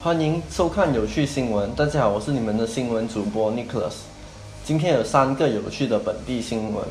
欢迎收看有趣新闻。大家好，我是你们的新闻主播 Nicholas。今天有3个有趣的本地新闻。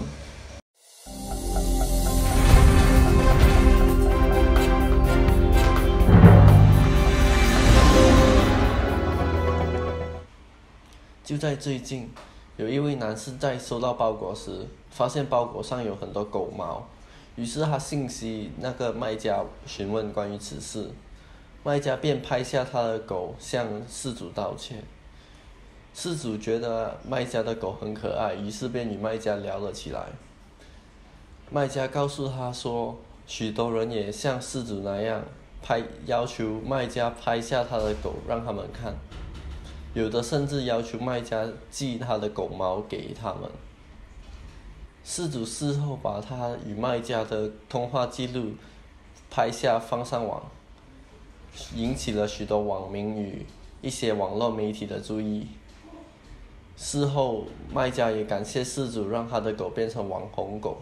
就在最近，有一位男士在收到包裹时，发现包裹上有很多狗毛，于是他信息那个卖家询问关于此事。卖家便拍下他的狗向事主道歉。事主觉得卖家的狗很可爱，于是便与卖家聊了起来。卖家告诉他说，许多人也像事主那样要求卖家拍下他的狗让他们看，有的甚至要求卖家寄他的狗毛给他们。事主事后把他与卖家的通话记录拍下放上网，引起了许多网民与一些网络媒体的注意。事后，卖家也感谢事主让他的狗变成网红狗。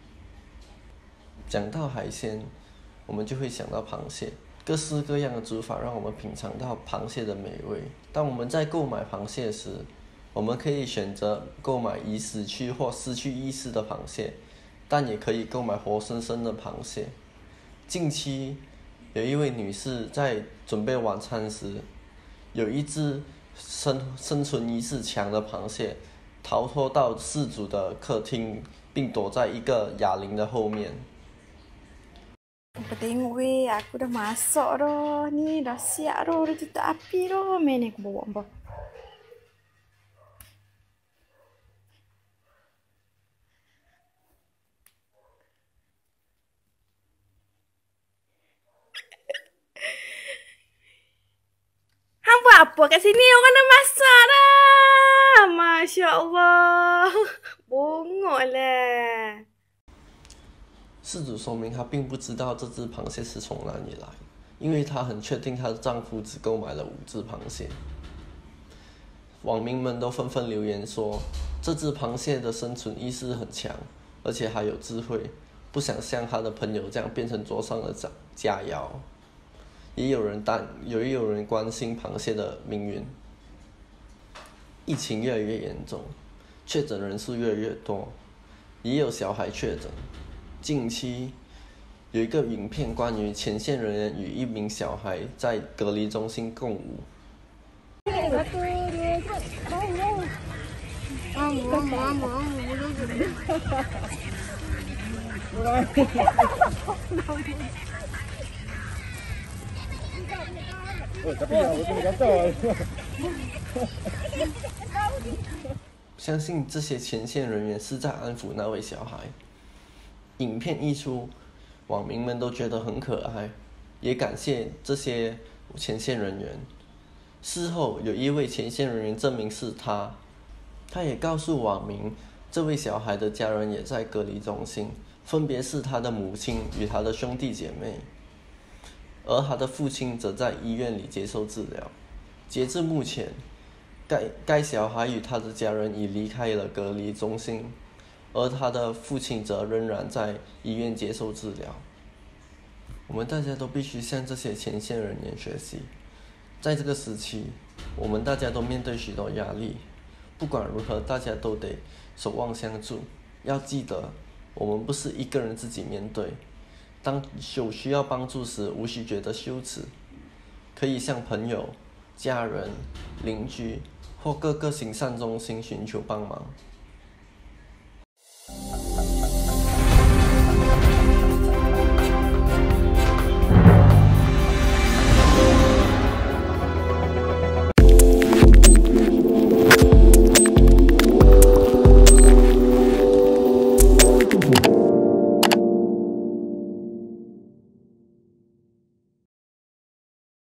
讲到海鲜，我们就会想到螃蟹，各式各样的煮法让我们品尝到螃蟹的美味。当我们在购买螃蟹时，我们可以选择购买已死去或失去意识的螃蟹，但也可以购买活生生的螃蟹。近期，有一位女士在准备晚餐时，有一只生存意识强的螃蟹逃脱到事主的客厅，并躲在一个哑铃的后面。 Tengok weh, aku dah masak dah. Ni dah siap dah, dah tutup api dah. Main ni aku bawa apa? Hang buat apa kat sini? Orang dah masak dah. Masya Allah. Bongok lah. 事主说明她并不知道这只螃蟹是从哪里来，因为她很确定她的丈夫只购买了5只螃蟹。网民们都纷纷留言说，这只螃蟹的生存意识很强，而且还有智慧，不想像他的朋友这样变成桌上的佳肴。也有人关心螃蟹的命运。疫情越来越严重，确诊人数越来越多，也有小孩确诊。近期有一个影片关于前线人员与一名小孩在隔离中心共舞。相信这些前线人员是在安抚那位小孩。影片一出，网民们都觉得很可爱，也感谢这些前线人员。事后，有一位前线人员证明是他也告诉网民，这位小孩的家人也在隔离中心，分别是他的母亲与他的兄弟姐妹，而他的父亲则在医院里接受治疗。截至目前，该小孩与他的家人已离开了隔离中心，而他的父亲则仍然在医院接受治疗。我们大家都必须向这些前线人员学习。在这个时期，我们大家都面对许多压力，不管如何，大家都得守望相助。要记得，我们不是一个人自己面对。当有需要帮助时，无需觉得羞耻，可以向朋友、家人、邻居或各个行善中心寻求帮忙。